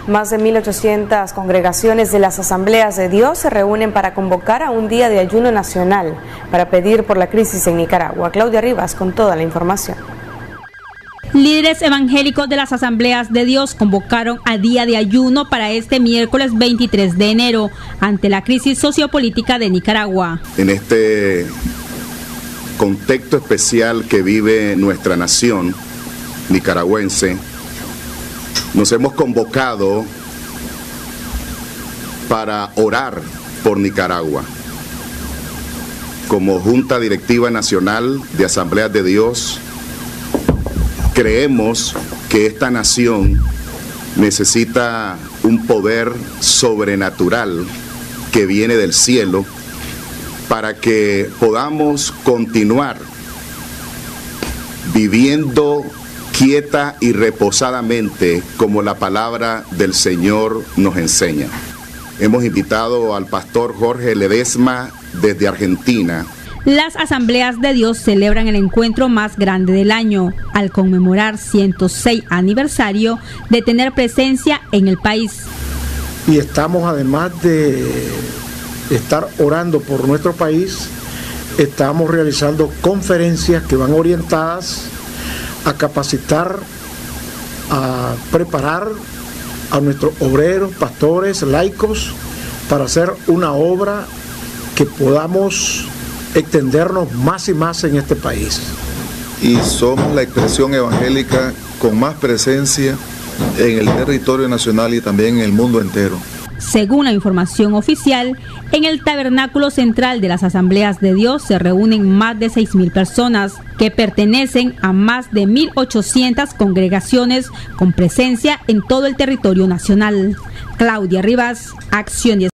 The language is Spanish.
Más de 1.800 congregaciones de las Asambleas de Dios se reúnen para convocar a un día de ayuno nacional para pedir por la crisis en Nicaragua. Claudia Rivas con toda la información. Líderes evangélicos de las Asambleas de Dios convocaron a día de ayuno para este miércoles 23 de enero ante la crisis sociopolítica de Nicaragua. En este contexto especial que vive nuestra nación nicaragüense, nos hemos convocado para orar por Nicaragua. Como Junta Directiva Nacional de Asambleas de Dios, creemos que esta nación necesita un poder sobrenatural que viene del cielo para que podamos continuar viviendo quieta y reposadamente como la palabra del Señor nos enseña. Hemos invitado al pastor Jorge Ledesma desde Argentina. Las Asambleas de Dios celebran el encuentro más grande del año, al conmemorar 106 aniversario de tener presencia en el país. Y estamos, además de estar orando por nuestro país, estamos realizando conferencias que van orientadas a capacitar, a preparar a nuestros obreros, pastores, laicos, para hacer una obra que podamos extendernos más y más en este país. Y somos la expresión evangélica con más presencia en el territorio nacional y también en el mundo entero. Según la información oficial, en el tabernáculo central de las Asambleas de Dios se reúnen más de 6.000 personas que pertenecen a más de 1.800 congregaciones con presencia en todo el territorio nacional. Claudia Rivas, Acción 10.